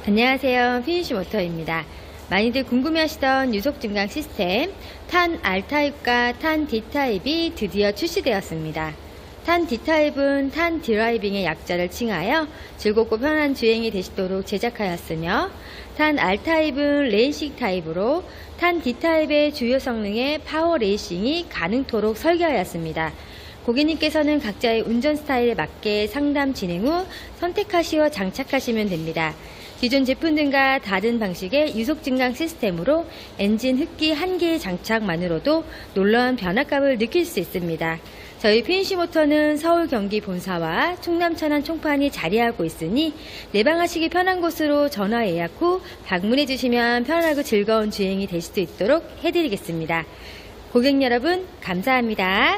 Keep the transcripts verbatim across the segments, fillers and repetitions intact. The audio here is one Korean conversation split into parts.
안녕하세요. 피니쉬모터입니다. 많이들 궁금해하시던 유속 증강 시스템 탄 R타입과 탄 D타입이 드디어 출시되었습니다. 탄 D타입은 탄 드라이빙의 약자를 칭하여 즐겁고 편안한 주행이 되시도록 제작하였으며, 탄 R타입은 레이싱 타입으로 탄 D타입의 주요 성능의 파워 레이싱이 가능토록 설계하였습니다. 고객님께서는 각자의 운전 스타일에 맞게 상담 진행 후 선택하시어 장착하시면 됩니다. 기존 제품들과 다른 방식의 유속 증강 시스템으로 엔진 흡기 한 개의 장착만으로도 놀라운 변화감을 느낄 수 있습니다. 저희 피니쉬모터는 서울 경기 본사와 충남 천안 총판이 자리하고 있으니 내방하시기 편한 곳으로 전화 예약 후 방문해 주시면 편하고 즐거운 주행이 될 수 있도록 해드리겠습니다. 고객 여러분, 감사합니다.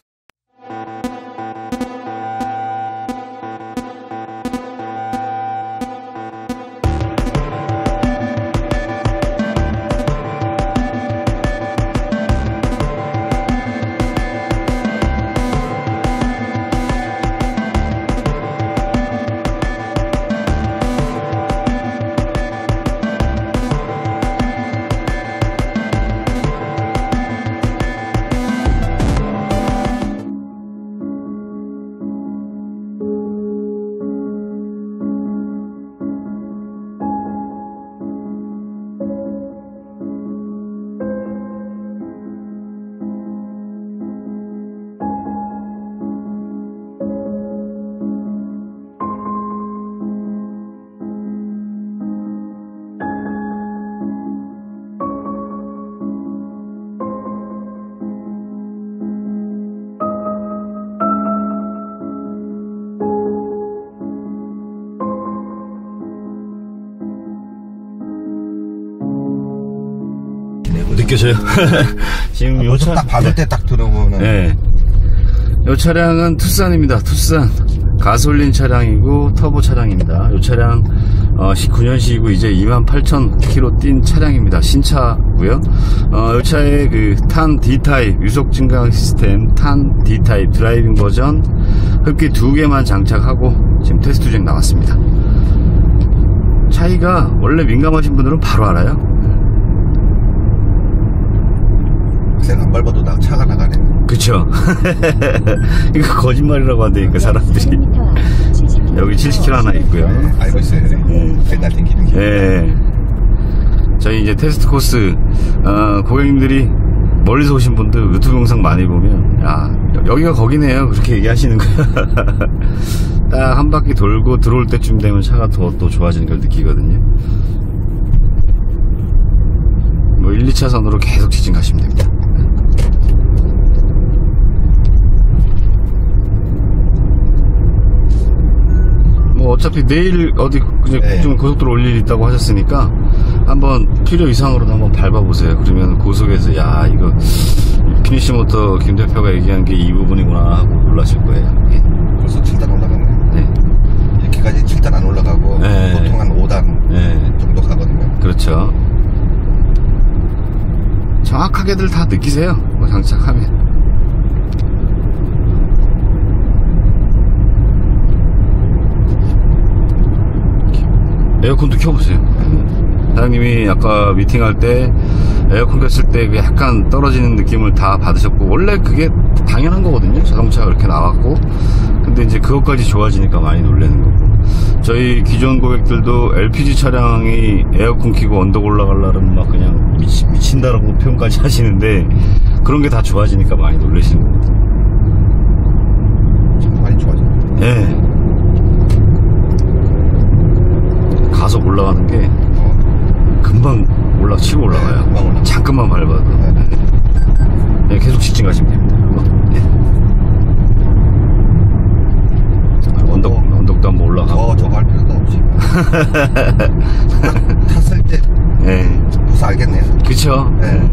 느껴져요. 지금 아, 요 차 딱 받을 때 딱 들어오는. 네. 요 차량은 투싼입니다. 투싼 가솔린 차량이고 터보 차량입니다. 요 차량 어, 십구 년식이고 이제 이만 팔천 킬로미터 뛴 차량입니다. 신차고요. 어, 요 차의 그 탄 D타입 유속 증강 시스템 탄 D타입 드라이빙 버전 흡기 두 개만 장착하고 지금 테스트 주행 나왔습니다. 차이가 원래 민감하신 분들은 바로 알아요. 셀 안 밟아도 나 차가 나가네. 그쵸. 이거 거짓말이라고 한다니까 사람들이. 여기 칠십 킬로미터 하나 있고요. 네, 알고 있어요. 네. 맨날 땡기는 게. 예. 저희 이제 테스트 코스 어, 고객님들이 멀리서 오신 분들 유튜브 영상 많이 보면 야 여기가 거기네요 그렇게 얘기하시는 거야. 딱 한 바퀴 돌고 들어올 때쯤 되면 차가 더 또 좋아지는 걸 느끼거든요. 뭐 일, 이 차선으로 계속 직진 가시면 됩니다. 뭐 어차피 내일 어디 네. 좀 고속도로 올 일이 있다고 하셨으니까 한번 필요 이상으로도 한번 밟아보세요. 그러면 고속에서 야 이거 피니쉬모터 김 대표가 얘기한 게 이 부분이구나 하고 놀라실 거예요. 예. 벌써 칠 단 올라가네. 네. 이렇게까지 칠 단 안 올라가고 네. 보통 한 오 단 네. 정도 가거든요. 그렇죠. 정확하게들 다 느끼세요. 뭐 장착하면. 에어컨도 켜보세요. 사장님이 아까 미팅할 때 에어컨 켰을 때 약간 떨어지는 느낌을 다 받으셨고, 원래 그게 당연한 거거든요. 자동차가 그렇게 나왔고. 근데 이제 그것까지 좋아지니까 많이 놀라는 거고. 저희 기존 고객들도 엘피지 차량이 에어컨 켜고 언덕 올라가려면 막 그냥 미치, 미친다라고 표현까지 하시는데, 그런 게 다 좋아지니까 많이 놀라시는 겁니다. 참 많이 좋아졌네. 예. 네. 가속 올라가는 게 어. 금방 올라 치고 올라가요. 네, 금방 올라가. 잠깐만 밟아도. 네. 네, 계속 직진 가시면 됩니다. 네. 언덕, 어, 언덕도 한번 올라가고. 저, 저거 할 필요도 없지. 탔을 때 네. 무사 알겠네요. 그쵸. 네.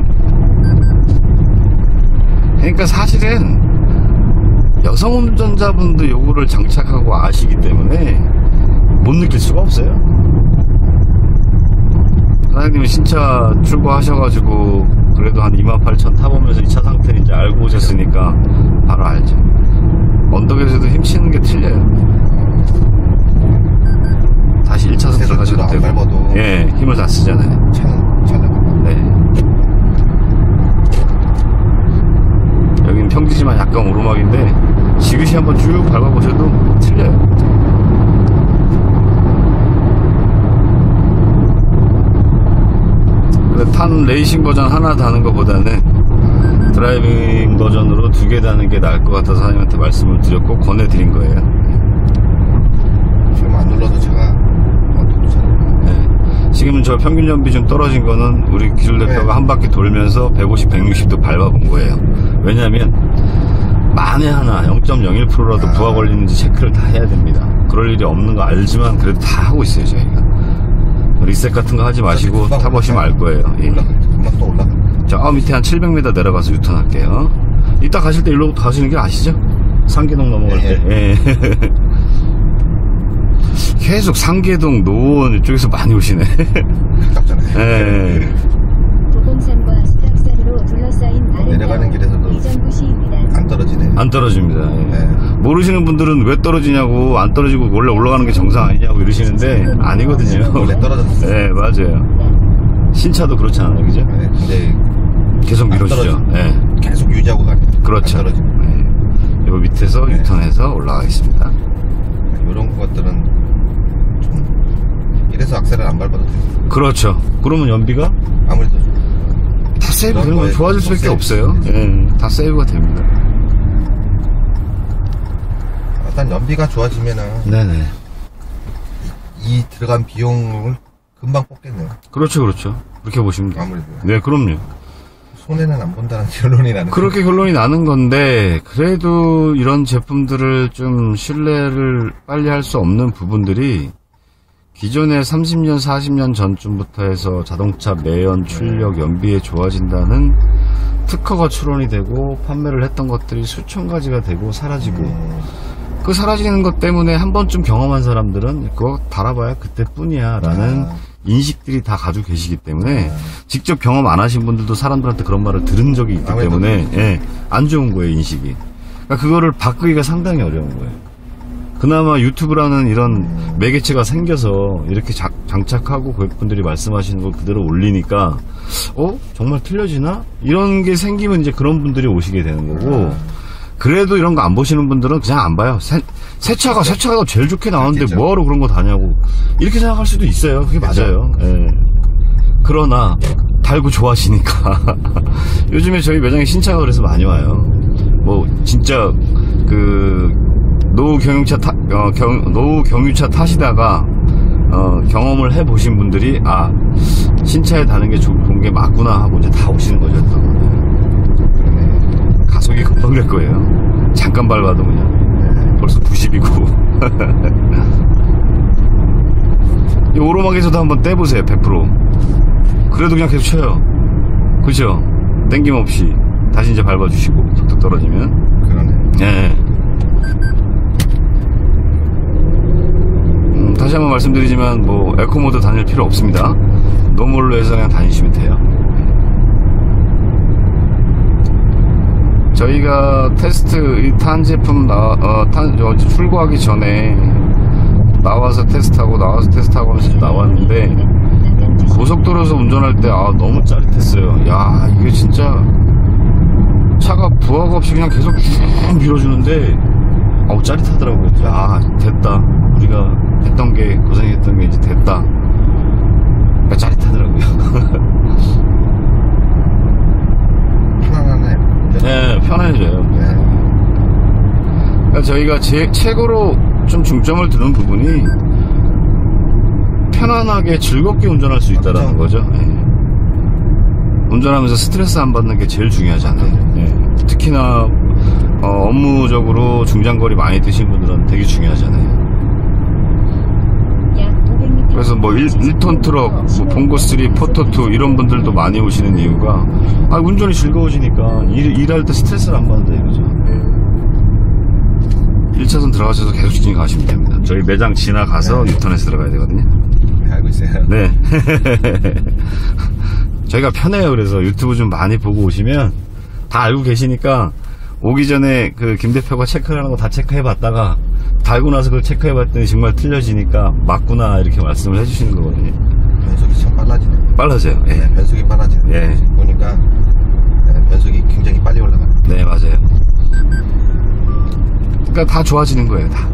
그러니까 사실은 여성 운전자분도 요거를 장착하고 아시기 때문에 못 느낄 수가 없어요. 사장님은 신차 출고하셔가지고 그래도 한 이만 팔천 타보면서 이 차 상태를 이제 알고 오셨으니까 바로 알죠. 언덕에서도 힘치는 게 틀려요. 다시 일 차선 들어가셔도 되고. 신경을 다 쓰잖아요. 차는 잘 나가요. 네. 여긴 평지지만 약간 오르막인데 지그시 한번 쭉 밟아보셔도 틀려요. 근데 탄 레이싱 버전 하나 다는 것보다는 드라이빙 버전으로 두 개 다는 게 나을 것 같아서 사장님한테 말씀을 드렸고 권해드린 거예요. 지금 안 눌러도 차가 어떻게 잘 네. 지금은 저 평균 연비 좀 떨어진 거는 우리 기술 대표가 네. 한 바퀴 돌면서 백오십, 백육십도 밟아본 거예요. 왜냐하면 만에 하나 영 점 영일 퍼센트라도 아. 부하 걸리는지 체크를 다 해야 됩니다. 그럴 일이 없는 거 알지만 그래도 다 하고 있어요 저희가. 리셋 같은 거 하지 마시고 금방 타보시면 알 거예요. 예. 올라가요. 금방 또 올라가요. 저 밑에 한 칠백 미터 내려가서 유턴할게요. 이따 가실 때 일로 가시는 길 아시죠? 상계동 넘어갈 예, 때. 예. 계속 상계동, 노원 이쪽에서 많이 오시네. 가깝잖아요. 예. 도봉산과 수락산으로 둘러싸인 내려가는 길에서도 이전구시입니다. 안 떨어지네. 안 떨어집니다. 예. 네. 모르시는 분들은 왜 떨어지냐고, 안 떨어지고 원래 올라가는 게 정상 아니냐고 이러시는데 아니거든요. 원래 떨어졌어요. 네, 맞아요. 신차도 그렇지 않아요, 그죠? 네, 근데 계속 안 밀어주죠. 떨어지고 예. 계속 유지하고 가면 그렇죠. 안 떨어지고. 네. 요 밑에서 네. 유턴해서 올라가겠습니다. 이런 것들은 좀 이래서 악셀을 안 밟아도 돼요. 그렇죠. 그러면 연비가 아무래도 다 세이브 이런 되는 건 거에 좋아질 또 수밖에 세이브. 없어요. 예, 다 세이브가 됩니다. 일단 연비가 좋아지면은 네네. 이 들어간 비용을 금방 뽑겠네요. 그렇죠, 그렇죠. 그렇게 보시면 돼요. 아무래도 네, 그럼요. 손해는 안 본다는 결론이 나는. 그렇게 결론이 나는 건데, 그래도 이런 제품들을 좀 신뢰를 빨리 할 수 없는 부분들이 기존의 삼십 년, 사십 년 전쯤부터 해서 자동차 매연, 출력, 연비에 좋아진다는 특허가 출원이 되고 판매를 했던 것들이 수천 가지가 되고 사라지고 음, 그 사라지는 것 때문에 한 번쯤 경험한 사람들은 그거 달아봐야 그때뿐이야 라는 아. 인식들이 다 가지고 계시기 때문에 아. 직접 경험 안 하신 분들도 사람들한테 그런 말을 들은 적이 있기 아무래도 때문에 예, 안 좋은 거예요 인식이. 그러니까 그거를 바꾸기가 상당히 어려운 거예요. 그나마 유튜브라는 이런 음. 매개체가 생겨서 이렇게 자, 장착하고 고객분들이 말씀하시는 걸 그대로 올리니까 어? 정말 틀려지나? 이런 게 생기면 이제 그런 분들이 오시게 되는 거고 그래도 이런 거 안 보시는 분들은 그냥 안 봐요. 새, 새 차가 새 차가 제일 좋게 나오는데 그렇겠죠. 뭐하러 그런 거 다냐고 이렇게 생각할 수도 있어요. 그게 맞아요. 예. 그러나 달고 좋아하시니까 요즘에 저희 매장에 신차가 그래서 많이 와요. 뭐 진짜 그 노후 경유차 타, 어, 경, 노후 경유차 타시다가 어, 경험을 해보신 분들이 아 신차에 다는 게 좋은 게 맞구나 하고 이제 다 오시는 거죠. 또. 가속이 금방 될 거예요. 잠깐 밟아도 그냥 벌써 구십이고 이 오르막에서도 한번 떼보세요. 백 퍼센트 그래도 그냥 계속 쳐요. 그죠? 땡김없이 다시 이제 밟아주시고 툭툭 떨어지면 그러네. 네. 음, 다시 한번 말씀드리지만 뭐 에코모드 다닐 필요 없습니다. 노멀로 해서 그냥 다니시면 돼요. 저희가 테스트 이 탄 제품 나, 어, 탄 저, 출고하기 전에 나와서 테스트하고 나와서 테스트하고 하면서 나왔는데 고속도로에서 운전할 때 아 너무 짜릿했어요. 야 이게 진짜 차가 부하가 없이 그냥 계속 쭉 밀어주는데 아우 짜릿하더라고요. 아 됐다 우리가 했던 게 고생했던 게 이제 됐다. 그러니까 짜릿하더라고요. 편안하네요. 네 편해져요. 네. 그러니까 저희가 제, 최고로 좀 중점을 두는 부분이 편안하게 즐겁게 운전할 수 있다는 거죠. 네. 운전하면서 스트레스 안 받는 게 제일 중요하잖아요. 네. 특히나 어, 업무적으로 중장거리 많이 뛰신 분들은 되게 중요하잖아요. 약 오백 미터 그래서 뭐 일 톤 트럭, 뭐 봉고 삼, 포토 이 이런 분들도 많이 오시는 이유가 아, 운전이 즐거워지니까 일, 일할 때 스트레스를 안 받는다 이거죠. 일 차선 들어가셔서 계속 직진 가시면 됩니다. 저희 매장 지나가서 네. 유턴해서 들어가야 되거든요. 네, 알고 있어요. 네. 저희가 편해요. 그래서 유튜브 좀 많이 보고 오시면 다 알고 계시니까 오기 전에 그 김 대표가 체크하는 거 다 체크해 봤다가 달고 나서 그걸 체크해 봤더니 정말 틀려지니까 맞구나 이렇게 말씀을 해주시는 거거든요. 변속이 참 빨라지네. 빨라져요. 예. 네, 변속이 빨라지네. 예. 지금 보니까 네, 변속이 굉장히 빨리 올라가네. 네, 맞아요. 그러니까 다 좋아지는 거예요, 다.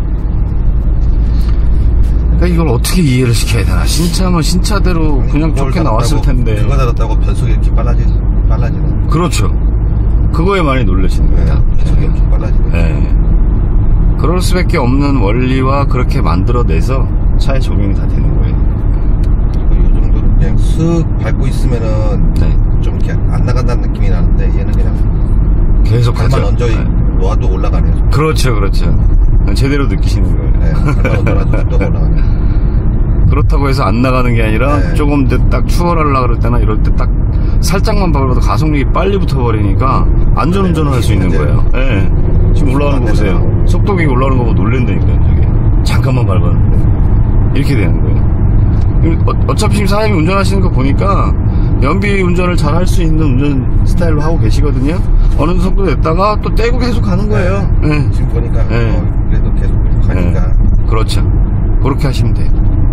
그러니까 이걸 어떻게 이해를 시켜야 되나? 신차면 신차대로 그냥 그걸 좋게 나왔을 달았다고, 텐데. 그거 달았다고 변속이 이렇게 빨라지, 빨라지네. 그렇죠. 그거에 많이 놀라시는 네, 거예요. 변속이 엄청 빨라지네. 네. 그럴 수밖에 없는 원리와 그렇게 만들어내서 차에 적용이 다 되는 거예요. 이 정도로 그냥 쓱 밟고 있으면은 네. 좀 이렇게 안 나간다는 느낌이 나는데 얘는 그냥 계속 발만 가죠. 얹어 네. 놓아도 올라가네요. 그렇죠, 그렇죠. 제대로 느끼시는 거예요. 네, 발만 얹어놔도 또 올라가네. 그렇다고 해서 안 나가는 게 아니라 네. 조금 이제 딱 추월하려고 그럴 때나 이럴 때 딱 살짝만 밟아도 가속력이 빨리 붙어버리니까 안전운전을 할 수 있는 네. 거예요. 예. 지금 올라오는 거 보세요. 속도기 올라오는 거 보고 놀랜다니까요, 저게. 잠깐만 밟았는데. 이렇게 되는 거예요. 어, 어차피 지금 사장님이 운전하시는 거 보니까 연비 운전을 잘 할 수 있는 운전 스타일로 하고 계시거든요. 어느 정도 됐다가 또 떼고 계속 가는 거예요. 네. 예. 지금 보니까 네. 어, 그래도 계속 가니까 네. 그렇죠. 그렇게 하시면 돼요.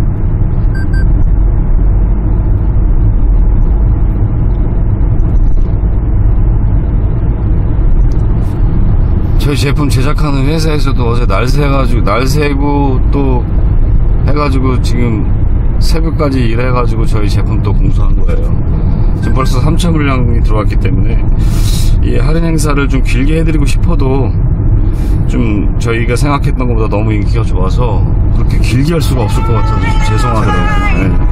저희 제품 제작하는 회사에서도 어제 날 새가지고, 날 새고 또 해가지고 지금 새벽까지 일해가지고 저희 제품 또 공수한 거예요. 지금 벌써 삼천 물량이 들어왔기 때문에 이 할인 행사를 좀 길게 해드리고 싶어도 좀 저희가 생각했던 것보다 너무 인기가 좋아서 그렇게 길게 할 수가 없을 것 같아서 좀 죄송하더라고요. 네.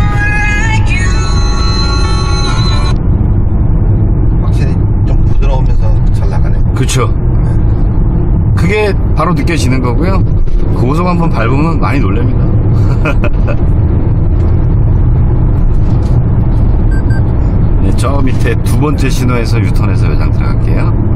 확실히 좀 부드러우면서 잘 나가네요. 그쵸. 그게 바로 느껴지는 거고요. 고속 한번 밟으면 많이 놀랍니다. 네, 저 밑에 두 번째 신호에서 유턴해서 외장 들어갈게요.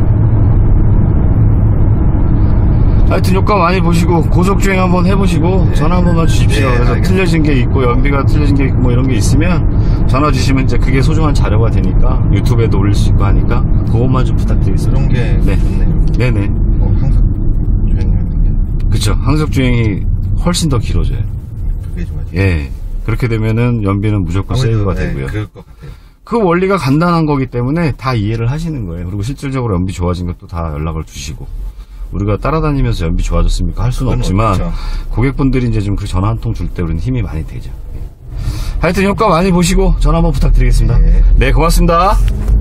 하여튼 효과 많이 보시고 고속주행 한번 해보시고 네. 전화 한 번만 주십시오. 네, 그래서 알겠습니다. 틀려진 게 있고 연비가 틀려진 게 있고 뭐 이런 게 있으면 전화 주시면 이제 그게 소중한 자료가 되니까 유튜브에도 올릴 수 있고 하니까 그것만 좀 부탁드리겠습니다. 그런 게 네. 좋네요. 네네. 어, 항상 주행하는 그쵸. 항속 주행이 훨씬 더 길어져요. 게 그게 좋아요. 예. 그렇게 되면은 연비는 무조건 세이브가 네, 되고요. 그럴 것 같아요. 그 원리가 간단한 거기 때문에 다 이해를 하시는 거예요. 그리고 실질적으로 연비 좋아진 것도 다 연락을 주시고. 우리가 따라다니면서 연비 좋아졌습니까? 할 수는 그건 없지만 없죠. 고객분들이 이제 좀 그 전화 한 통 줄 때 우리는 힘이 많이 되죠. 예. 하여튼 효과 많이 보시고 전화 한번 부탁드리겠습니다. 네. 네, 고맙습니다.